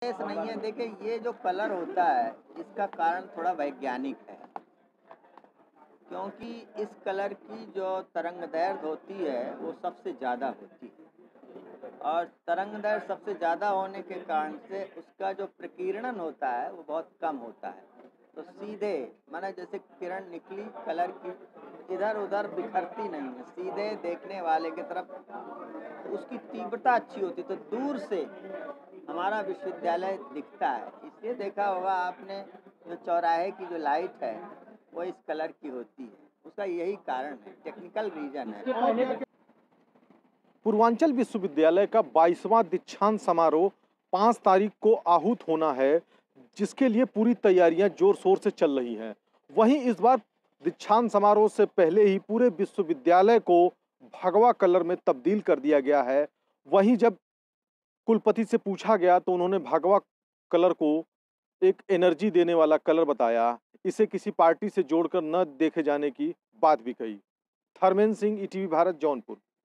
ऐसा नहीं है। देखिए, ये जो कलर होता है इसका कारण थोड़ा वैज्ञानिक है, क्योंकि इस कलर की जो तरंगदैर्घ्य होती है वो सबसे ज़्यादा होती है, और तरंगदैर्घ्य सबसे ज़्यादा होने के कारण से उसका जो प्रकीर्णन होता है वो बहुत कम होता है। तो सीधे माना जैसे किरण निकली कलर की, इधर उधर बिखरती नहीं है, सीधे देखने वाले की तरफ, तो उसकी तीव्रता अच्छी होती है, तो दूर से हमारा विश्वविद्यालय दिखता है। इसलिए देखा होगा आपने, जो चौराहे की जो लाइट है वो इस कलर की होती है, उसका यही कारण है, टेक्निकल रीजन है। पूर्वांचल विश्वविद्यालय का 22वां दीक्षांत समारोह 5 तारीख को आहूत होना है, जिसके लिए पूरी तैयारियां जोर शोर से चल रही हैं। वहीं इस बार दीक्षांत समारोह से पहले ही पूरे विश्वविद्यालय को भगवा कलर में तब्दील कर दिया गया है। वहीं जब कुलपति से पूछा गया तो उन्होंने भगवा कलर को एक एनर्जी देने वाला कलर बताया। इसे किसी पार्टी से जोड़कर न देखे जाने की बात भी कही। थरमेन सिंह, ईटीवी भारत, जौनपुर।